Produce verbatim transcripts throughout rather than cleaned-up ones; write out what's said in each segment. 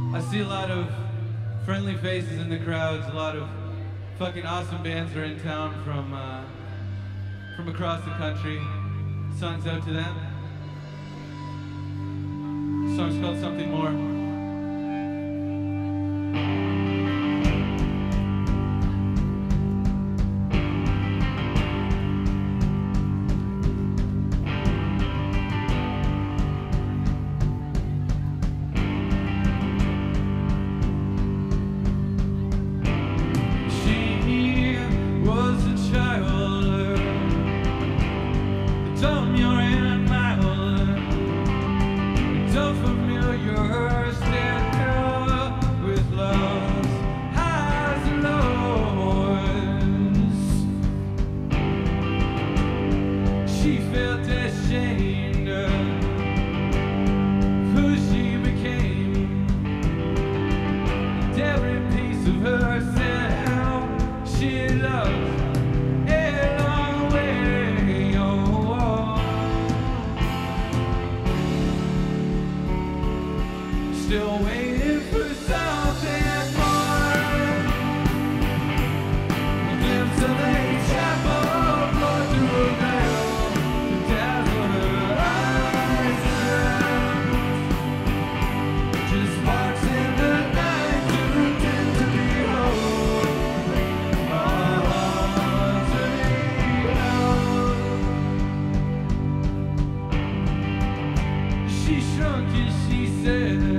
I see a lot of friendly faces in the crowds, a lot of fucking awesome bands are in town from uh, from across the country. Song's out to them. The song's called Something More. Still waiting for something more. A glimpse of a chapel floor through a veil to dazzle her eyes. Just sparks in the night to pretend to behold our hearts beheld. She shrunk as she said,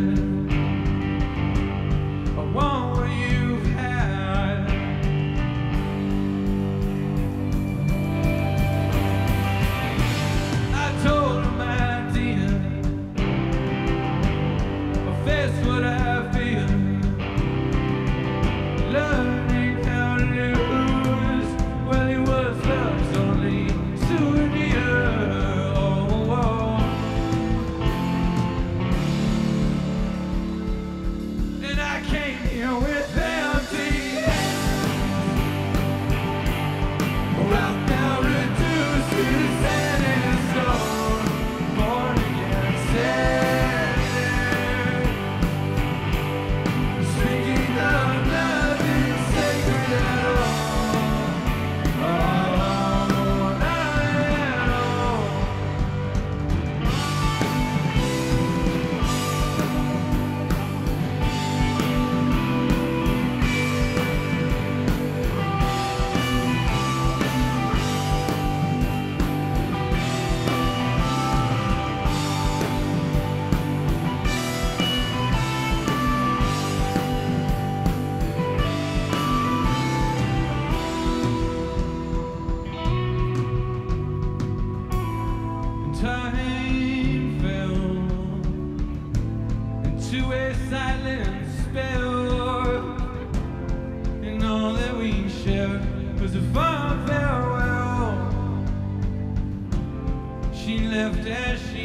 time fell into a silent spell, and all that we shared was a fond farewell. She left as she